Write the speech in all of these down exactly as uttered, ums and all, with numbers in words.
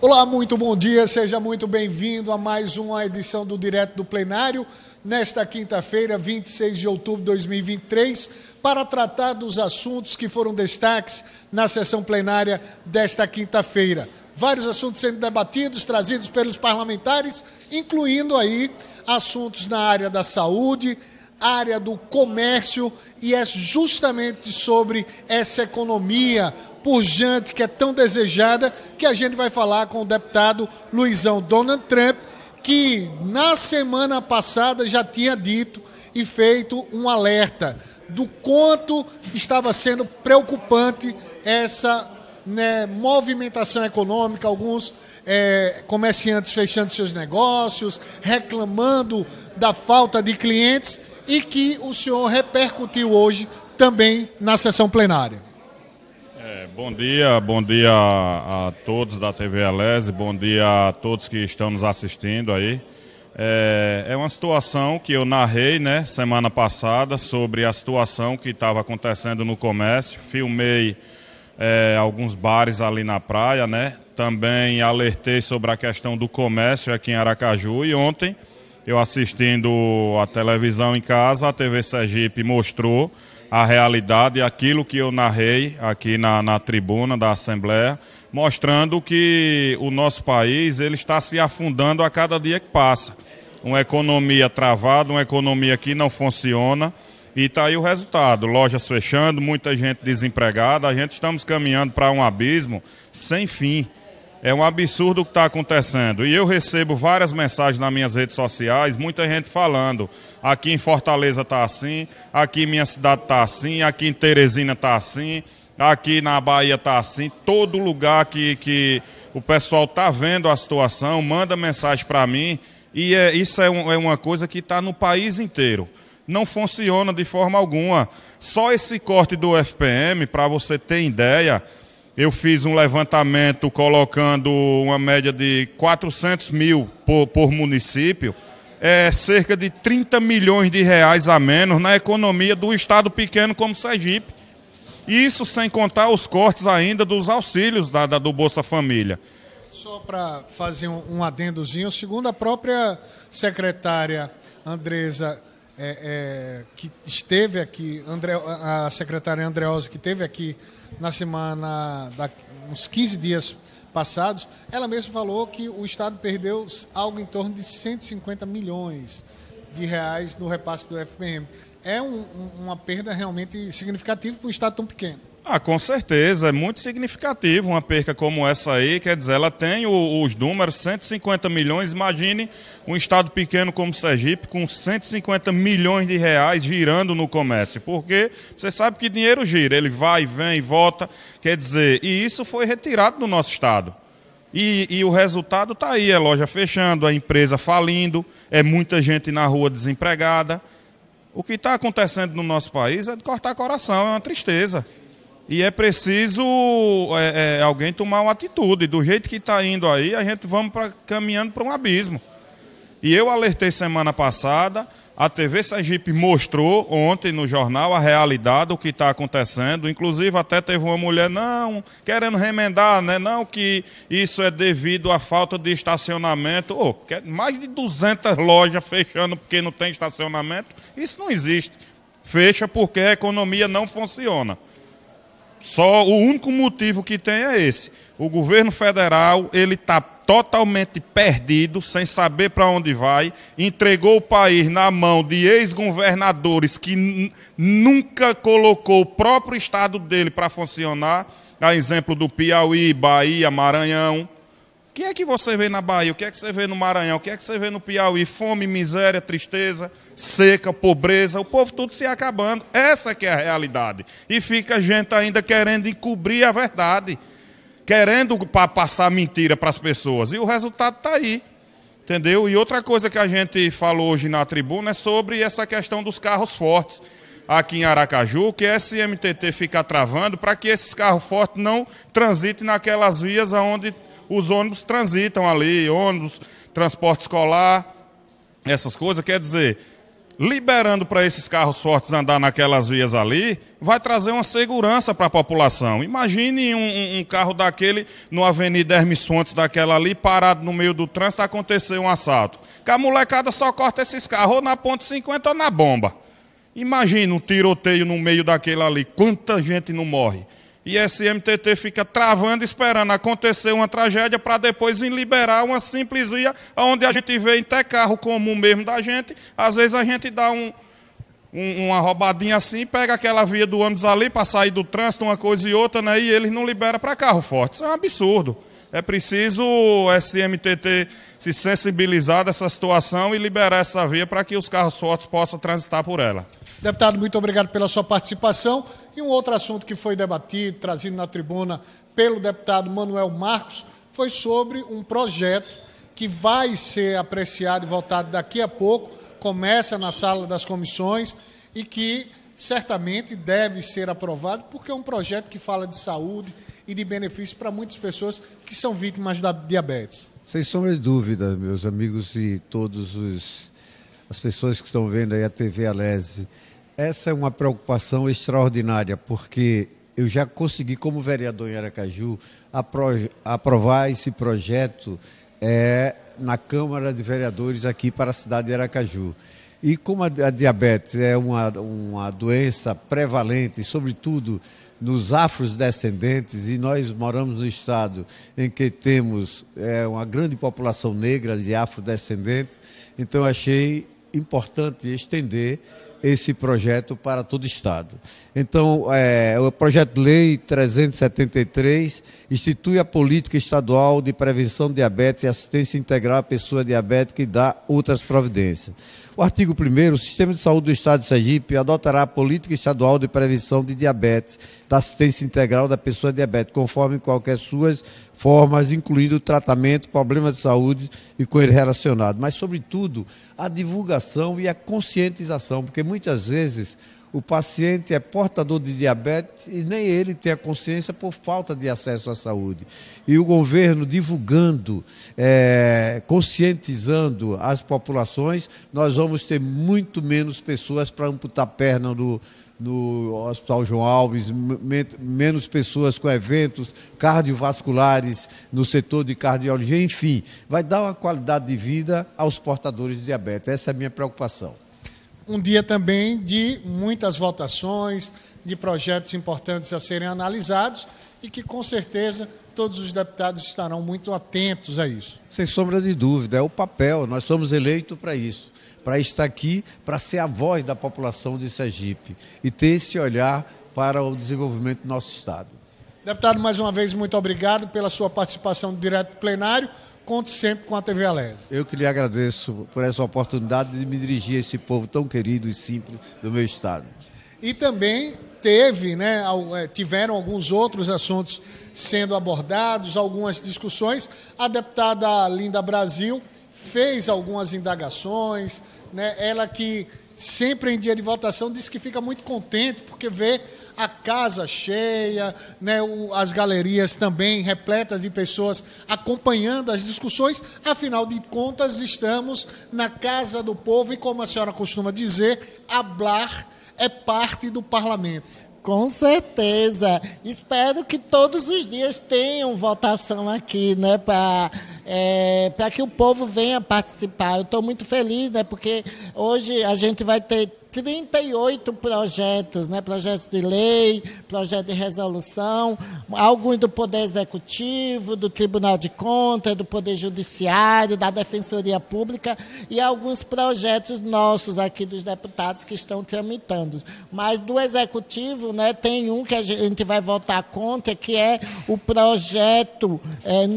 Olá, muito bom dia, seja muito bem-vindo a mais uma edição do Direto do Plenário, nesta quinta-feira, vinte e seis de outubro de dois mil e vinte e três, para tratar dos assuntos que foram destaques na sessão plenária desta quinta-feira. Vários assuntos sendo debatidos, trazidos pelos parlamentares, incluindo aí assuntos na área da saúde, área do comércio, e é justamente sobre essa economia pujante que é tão desejada que a gente vai falar com o deputado Luizão Donald Trump, que na semana passada já tinha dito e feito um alerta do quanto estava sendo preocupante essa, né, movimentação econômica, alguns é, comerciantes fechando seus negócios, reclamando da falta de clientes, e que o senhor repercutiu hoje também na sessão plenária. É, bom dia, bom dia a, a todos da T V Alese, bom dia a todos que estão nos assistindo aí. É, é uma situação que eu narrei, né, semana passada, sobre a situação que estava acontecendo no comércio. Filmei é, alguns bares ali na praia, né, também alertei sobre a questão do comércio aqui em Aracaju, e ontem, eu assistindo a televisão em casa, a T V Sergipe mostrou a realidade, aquilo que eu narrei aqui na, na tribuna da Assembleia, mostrando que o nosso país ele está se afundando a cada dia que passa. Uma economia travada, uma economia que não funciona, e está aí o resultado, lojas fechando, muita gente desempregada, a gente estamos caminhando para um abismo sem fim. É um absurdo o que está acontecendo. E eu recebo várias mensagens nas minhas redes sociais, muita gente falando, aqui em Fortaleza está assim, aqui em minha cidade está assim, aqui em Teresina está assim, aqui na Bahia está assim. Todo lugar que, que o pessoal está vendo a situação, manda mensagem para mim, e é, isso é, um, é uma coisa que está no país inteiro. Não funciona de forma alguma. Só esse corte do F P M, para você ter ideia, eu fiz um levantamento colocando uma média de quatrocentos mil por, por município, é cerca de trinta milhões de reais a menos na economia do estado pequeno como Sergipe. Isso sem contar os cortes ainda dos auxílios da, da, do Bolsa Família. Só para fazer um, um adendozinho, segundo a própria secretária Andresa, é, é, que esteve aqui, André, a secretária Andreosa, que esteve aqui na semana, da, uns quinze dias passados, ela mesma falou que o Estado perdeu algo em torno de cento e cinquenta milhões de reais no repasse do F P M. É um, um, uma perda realmente significativa para um Estado tão pequeno. Ah, com certeza, é muito significativo uma perca como essa aí, quer dizer, ela tem o, os números, cento e cinquenta milhões, imagine um estado pequeno como Sergipe com cento e cinquenta milhões de reais girando no comércio, porque você sabe que dinheiro gira, ele vai, vem, volta, quer dizer, e isso foi retirado do nosso estado. E, e o resultado está aí, a loja fechando, a empresa falindo, é muita gente na rua desempregada. O que está acontecendo no nosso país é de cortar coração, é uma tristeza. E é preciso é, é, alguém tomar uma atitude. Do jeito que está indo aí, a gente vamos pra, caminhando para um abismo. E eu alertei semana passada, a T V Sergipe mostrou ontem no jornal a realidade, o que está acontecendo. Inclusive até teve uma mulher, não, querendo remendar, né? Não, que isso é devido à falta de estacionamento. Oh, mais de duzentas lojas fechando porque não tem estacionamento. Isso não existe. Fecha porque a economia não funciona. Só o único motivo que tem é esse. O governo federal ele está totalmente perdido, sem saber para onde vai, entregou o país na mão de ex-governadores que nunca colocou o próprio estado dele para funcionar, a exemplo do Piauí, Bahia, Maranhão. O que é que você vê na Bahia? O que é que você vê no Maranhão? O que é que você vê no Piauí? Fome, miséria, tristeza, seca, pobreza, o povo tudo se acabando. Essa que é a realidade. E fica a gente ainda querendo encobrir a verdade, querendo passar mentira para as pessoas. E o resultado está aí, entendeu? E outra coisa que a gente falou hoje na tribuna é sobre essa questão dos carros fortes aqui em Aracaju, que a S M T T fica travando para que esses carros fortes não transitem naquelas vias onde os ônibus transitam ali, ônibus, transporte escolar, essas coisas. Quer dizer, liberando para esses carros fortes andar naquelas vias ali, vai trazer uma segurança para a população. Imagine um, um, um carro daquele numa Avenida Hermes Fontes daquela ali, parado no meio do trânsito, acontecer um assalto. Que a molecada só corta esses carros ou na ponte cinquenta ou na bomba. Imagina um tiroteio no meio daquele ali, quanta gente não morre. E esse M T T fica travando, esperando acontecer uma tragédia para depois vir liberar uma simples via, onde a gente vê até carro comum mesmo da gente. Às vezes a gente dá um, um, uma roubadinha assim, pega aquela via do ônibus ali para sair do trânsito, uma coisa e outra, né, e eles não liberam para carro forte. Isso é um absurdo. É preciso o S M T T se sensibilizar dessa situação e liberar essa via para que os carros fortes possam transitar por ela. Deputado, muito obrigado pela sua participação. E um outro assunto que foi debatido, trazido na tribuna pelo deputado Manuel Marcos, foi sobre um projeto que vai ser apreciado e votado daqui a pouco, começa na sala das comissões e que certamente deve ser aprovado, porque é um projeto que fala de saúde e de benefícios para muitas pessoas que são vítimas da diabetes. Sem sombra de dúvida, meus amigos e todos os as pessoas que estão vendo aí a T V Alese, essa é uma preocupação extraordinária, porque eu já consegui, como vereador em Aracaju, apro- aprovar esse projeto é, na Câmara de Vereadores aqui para a cidade de Aracaju. E como a, a diabetes é uma, uma doença prevalente, sobretudo nos afrodescendentes, e nós moramos no estado em que temos é, uma grande população negra de afrodescendentes, então eu achei importante estender esse projeto para todo o estado. Então, é, o projeto de lei trezentos e setenta e três institui a política estadual de prevenção de diabetes e assistência integral à pessoa diabética e dá outras providências. O artigo primeiro, o Sistema de Saúde do Estado de Sergipe adotará a política estadual de prevenção de diabetes, da assistência integral da pessoa diabética, conforme qualquer suas formas, incluindo o tratamento, problemas de saúde e com ele relacionado. Mas, sobretudo, a divulgação e a conscientização, porque muitas vezes o paciente é portador de diabetes e nem ele tem a consciência por falta de acesso à saúde. E o governo divulgando, é, conscientizando as populações, nós vamos ter muito menos pessoas para amputar a perna no, no Hospital João Alves, menos pessoas com eventos cardiovasculares no setor de cardiologia, enfim, vai dar uma qualidade de vida aos portadores de diabetes. Essa é a minha preocupação. Um dia também de muitas votações, de projetos importantes a serem analisados e que, com certeza, todos os deputados estarão muito atentos a isso. Sem sombra de dúvida, é o papel, nós somos eleitos para isso, para estar aqui, para ser a voz da população de Sergipe e ter esse olhar para o desenvolvimento do nosso estado. Deputado, mais uma vez, muito obrigado pela sua participação no Direto Plenário. Conte sempre com a T V Alese. Eu que lhe agradeço por essa oportunidade de me dirigir a esse povo tão querido e simples do meu estado. E também teve, né, tiveram alguns outros assuntos sendo abordados, algumas discussões. A deputada Linda Brasil fez algumas indagações, né, ela que sempre em dia de votação disse que fica muito contente porque vê a casa cheia, né, o, as galerias também repletas de pessoas acompanhando as discussões. Afinal de contas, estamos na casa do povo e, como a senhora costuma dizer, hablar é parte do parlamento. Com certeza. Espero que todos os dias tenham votação aqui, né, para é, para que o povo venha participar. Eu estou muito feliz, né, porque hoje a gente vai ter trinta e oito projetos, né? Projetos de lei, projetos de resolução, alguns do Poder Executivo, do Tribunal de Contas, do Poder Judiciário, da Defensoria Pública e alguns projetos nossos aqui dos deputados que estão tramitando. Mas do Executivo, né, tem um que a gente vai votar contra, que é o projeto é,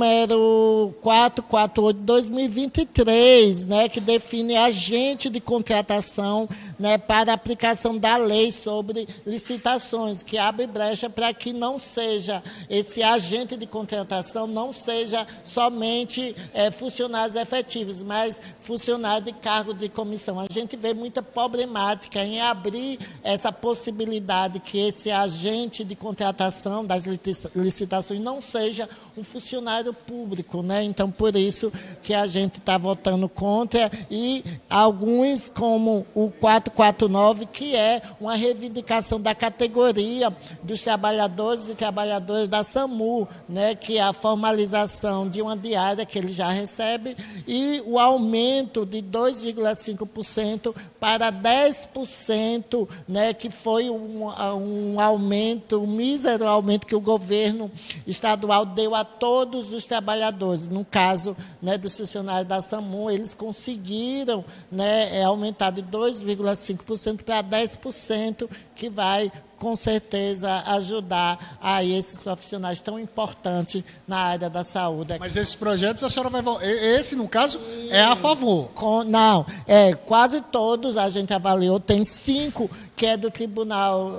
número quatrocentos e quarenta e oito de dois mil e vinte e três, né, que define agente de contratação, né, para a aplicação da lei sobre licitações, que abre brecha para que não seja, esse agente de contratação não seja somente é, funcionários efetivos, mas funcionários de cargo de comissão. A gente vê muita problemática em abrir essa possibilidade que esse agente de contratação das licitações não seja um funcionário público, né? né? Então, por isso que a gente está votando contra, e alguns, como o quatrocentos e quarenta e nove, que é uma reivindicação da categoria dos trabalhadores e trabalhadoras da SAMU, né? Que é a formalização de uma diária que ele já recebe e o aumento de dois vírgula cinco por cento para dez por cento, né? Que foi um, um aumento, um mísero aumento que o governo estadual deu a todos os trabalhadores. No caso, né, dos funcionários da SAMU, eles conseguiram, né, aumentar de dois vírgula cinco por cento para dez por cento, que vai, com certeza, ajudar a esses profissionais tão importantes na área da saúde. Mas esses projetos a senhora vai... Esse, no caso, é a favor? Com, não, é, quase todos a gente avaliou. Tem cinco que é do Tribunal,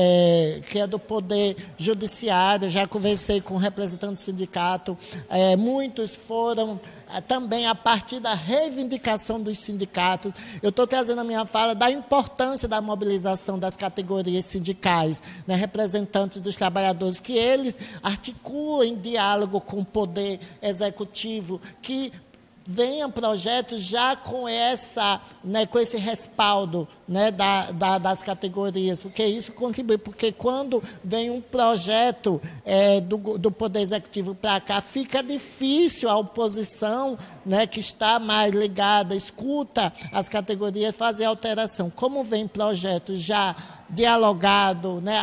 é, que é do Poder Judiciário. Já conversei com representantes do sindicato. É, muitos foram também a partir da reivindicação dos sindicatos. Eu estou trazendo a minha fala da importância da mobilização das categorias sindicais, né, representantes dos trabalhadores, que eles articulam em diálogo com o poder executivo, que venham projetos já com, essa, né, com esse respaldo, né, da, da, das categorias, porque isso contribui, porque quando vem um projeto é, do, do Poder Executivo para cá, fica difícil a oposição, né, que está mais ligada, escuta as categorias, fazer alteração. Como vem projetos já dialogado, né,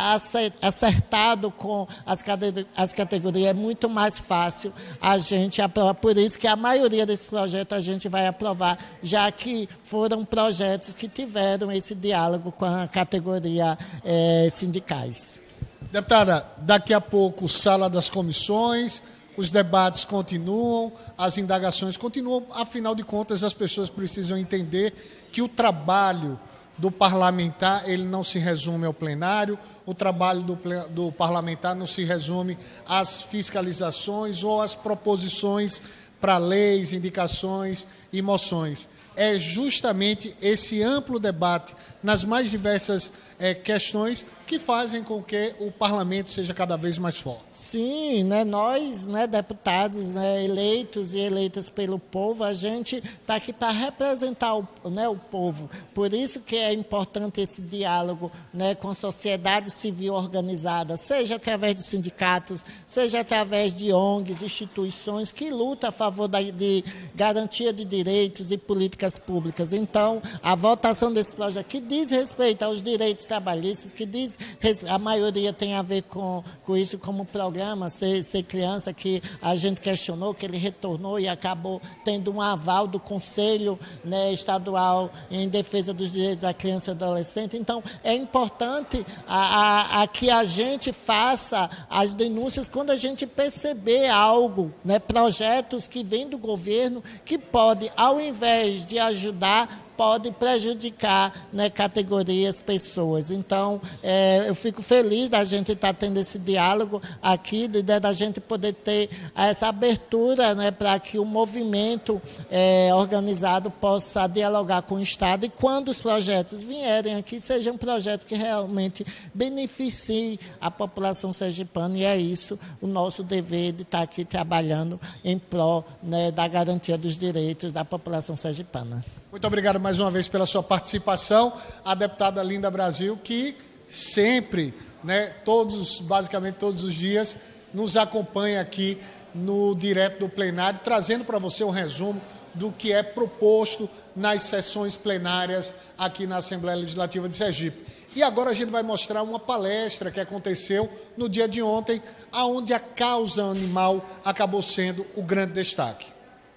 acertado com as categorias, é muito mais fácil a gente aprovar. Por isso que a maioria desses projetos a gente vai aprovar, já que foram projetos que tiveram esse diálogo com a categoria eh, sindicais. Deputada, daqui a pouco, sala das comissões, os debates continuam, as indagações continuam, afinal de contas as pessoas precisam entender que o trabalho do parlamentar, ele não se resume ao plenário, o trabalho do, do parlamentar não se resume às fiscalizações ou às proposições para leis, indicações e moções. É justamente esse amplo debate nas mais diversas é, questões que fazem com que o parlamento seja cada vez mais forte. Sim, né, nós, né, deputados, né, eleitos e eleitas pelo povo, a gente está aqui para representar o, né, o povo. Por isso que é importante esse diálogo, né, com a sociedade civil organizada, seja através de sindicatos, seja através de O N Gs, instituições que lutam a favor da, de garantia de direitos e políticas públicas. Então, a votação desse projeto que diz respeito aos direitos trabalhistas, que diz, a maioria tem a ver com, com isso, como programa Ser, Ser Criança, que a gente questionou, que ele retornou e acabou tendo um aval do Conselho, né, Estadual em defesa dos direitos da criança e adolescente. Então, é importante a, a, a que a gente faça as denúncias quando a gente perceber algo, né, projetos que vêm do governo que pode, ao invés de ajudar, pode prejudicar, né, categorias, pessoas. Então, é, eu fico feliz da gente estar tendo esse diálogo aqui, de, de, da gente poder ter essa abertura, né, para que o movimento é, organizado possa dialogar com o Estado, e quando os projetos vierem aqui, sejam projetos que realmente beneficiem a população sergipana, e é isso o nosso dever de estar aqui trabalhando em prol, né, da garantia dos direitos da população sergipana. Muito obrigado mais uma vez pela sua participação, a deputada Linda Brasil, que sempre, né, todos, basicamente todos os dias, nos acompanha aqui no Direto do Plenário, trazendo para você um resumo do que é proposto nas sessões plenárias aqui na Assembleia Legislativa de Sergipe. E agora a gente vai mostrar uma palestra que aconteceu no dia de ontem, onde a causa animal acabou sendo o grande destaque.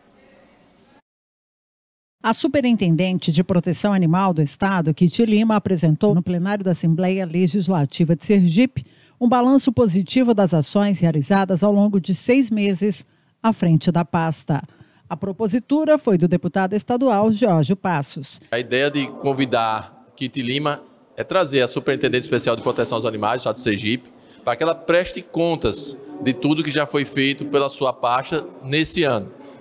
A Superintendente de Proteção Animal do Estado, Kitty Lima, apresentou no plenário da Assembleia Legislativa de Sergipe um balanço positivo das ações realizadas ao longo de seis meses à frente da pasta. A propositura foi do deputado estadual Jorge Passos. A ideia de convidar Kitty Lima é trazer a Superintendente Especial de Proteção aos Animais do Estado de Sergipe para que ela preste contas de tudo que já foi feito pela sua pasta nesse ano.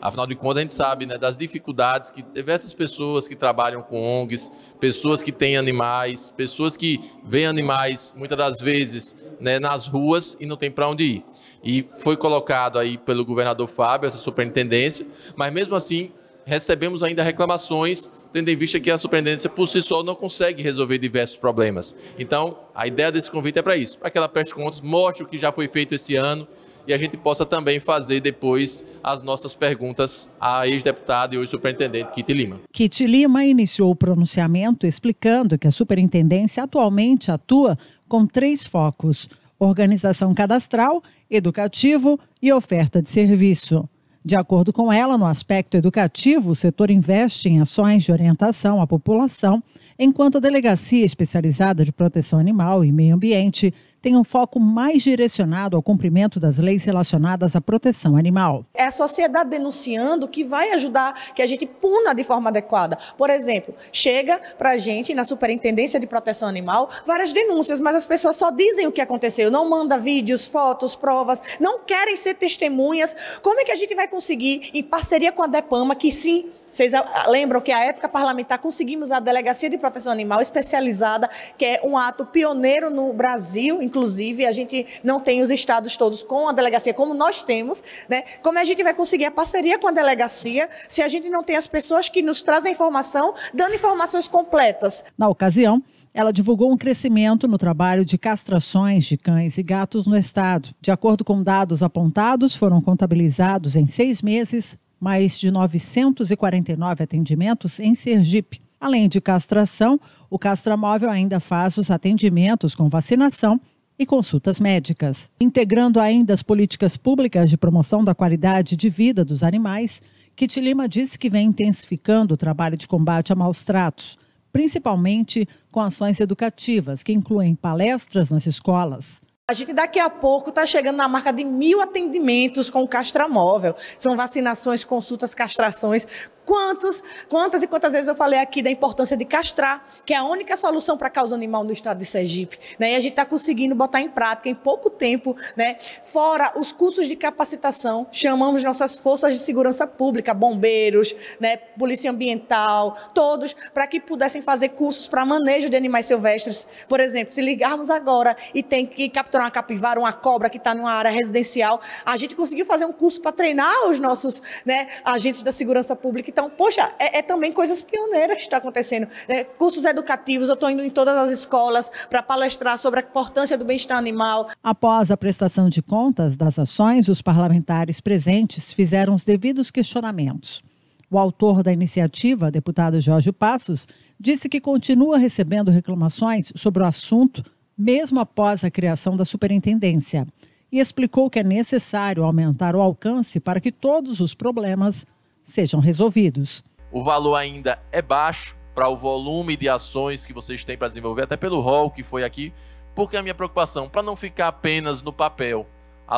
Afinal de contas, a gente sabe, né, das dificuldades que diversas pessoas que trabalham com O N Gs, pessoas que têm animais, pessoas que veem animais, muitas das vezes, né, nas ruas e não tem para onde ir. E foi colocado aí pelo governador Fábio essa superintendência, mas mesmo assim recebemos ainda reclamações, tendo em vista que a superintendência por si só não consegue resolver diversos problemas. Então, a ideia desse convite é para isso, para que ela preste contas, mostre o que já foi feito esse ano e a gente possa também fazer depois as nossas perguntas à ex-deputada e hoje superintendente Kitty Lima. Kitty Lima iniciou o pronunciamento explicando que a superintendência atualmente atua com três focos: organização cadastral, educativo e oferta de serviço. De acordo com ela, no aspecto educativo, o setor investe em ações de orientação à população, enquanto a Delegacia Especializada de Proteção Animal e Meio Ambiente tem um foco mais direcionado ao cumprimento das leis relacionadas à proteção animal. É a sociedade denunciando que vai ajudar que a gente puna de forma adequada. Por exemplo, chega para a gente, na Superintendência de Proteção Animal, várias denúncias, mas as pessoas só dizem o que aconteceu, não mandam vídeos, fotos, provas, não querem ser testemunhas. Como é que a gente vai conseguir, em parceria com a DEPAMA, que sim, vocês lembram que a época parlamentar conseguimos a Delegacia de Proteção Animal especializada, que é um ato pioneiro no Brasil, inclusive a gente não tem os estados todos com a delegacia como nós temos, né? Como a gente vai conseguir a parceria com a delegacia se a gente não tem as pessoas que nos trazem informação, dando informações completas? Na ocasião, ela divulgou um crescimento no trabalho de castrações de cães e gatos no estado. De acordo com dados apontados, foram contabilizados em seis meses mais de novecentos e quarenta e nove atendimentos em Sergipe. Além de castração, o Castramóvel ainda faz os atendimentos com vacinação e consultas médicas. Integrando ainda as políticas públicas de promoção da qualidade de vida dos animais, Kitty Lima disse que vem intensificando o trabalho de combate a maus tratos, principalmente com ações educativas, que incluem palestras nas escolas. A gente daqui a pouco está chegando na marca de mil atendimentos com o Castramóvel. São vacinações, consultas, castrações. Quantos, quantas e quantas vezes eu falei aqui da importância de castrar, que é a única solução para a causa animal no estado de Sergipe, né? E a gente está conseguindo botar em prática em pouco tempo, né? Fora os cursos de capacitação, chamamos nossas forças de segurança pública, bombeiros, né? Polícia ambiental, todos, para que pudessem fazer cursos para manejo de animais silvestres. Por exemplo, se ligarmos agora e tem que capturar uma capivara, uma cobra que está numa área residencial, a gente conseguiu fazer um curso para treinar os nossos, né, agentes da segurança pública. Então, poxa, é, é também coisas pioneiras que estão acontecendo. É, cursos educativos, eu estou indo em todas as escolas para palestrar sobre a importância do bem-estar animal. Após a prestação de contas das ações, os parlamentares presentes fizeram os devidos questionamentos. O autor da iniciativa, deputado Jorge Passos, disse que continua recebendo reclamações sobre o assunto, mesmo após a criação da superintendência, e explicou que é necessário aumentar o alcance para que todos os problemas sejam resolvidos. O valor ainda é baixo para o volume de ações que vocês têm para desenvolver, até pelo rol que foi aqui, porque a minha preocupação, para não ficar apenas no papel,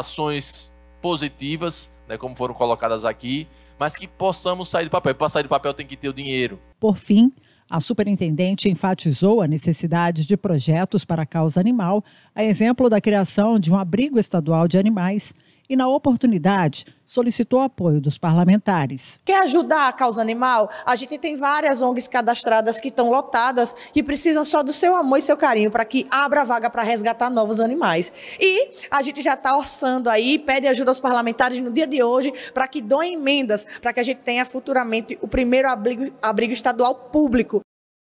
ações positivas, né, como foram colocadas aqui, mas que possamos sair do papel. Para sair do papel tem que ter o dinheiro. Por fim, a superintendente enfatizou a necessidade de projetos para a causa animal, a exemplo da criação de um abrigo estadual de animais, e, na oportunidade, solicitou apoio dos parlamentares. Quer ajudar a causa animal? A gente tem várias O N Gs cadastradas que estão lotadas e precisam só do seu amor e seu carinho para que abra vaga para resgatar novos animais. E a gente já está orçando aí, pede ajuda aos parlamentares no dia de hoje para que doem emendas, para que a gente tenha futuramente o primeiro abrigo, abrigo estadual público.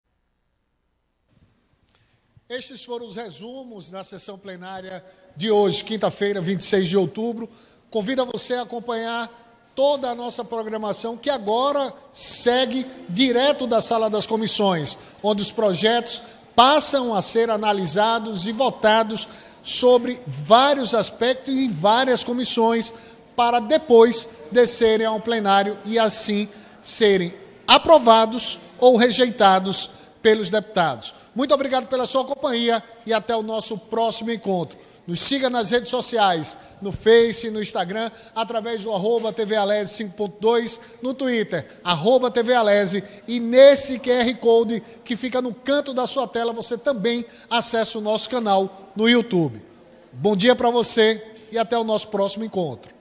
Estes foram os resumos da sessão plenária de hoje, quinta-feira, vinte e seis de outubro. Convido a você a acompanhar toda a nossa programação, que agora segue direto da sala das comissões, onde os projetos passam a ser analisados e votados sobre vários aspectos em várias comissões, para depois descerem ao plenário e assim serem aprovados ou rejeitados pelos deputados. Muito obrigado pela sua companhia e até o nosso próximo encontro. Nos siga nas redes sociais, no Face, no Instagram, através do arroba T V Alese cinco ponto dois, no Twitter, arroba T V Alese, e nesse Q R Code que fica no canto da sua tela, você também acessa o nosso canal no YouTube. Bom dia para você e até o nosso próximo encontro.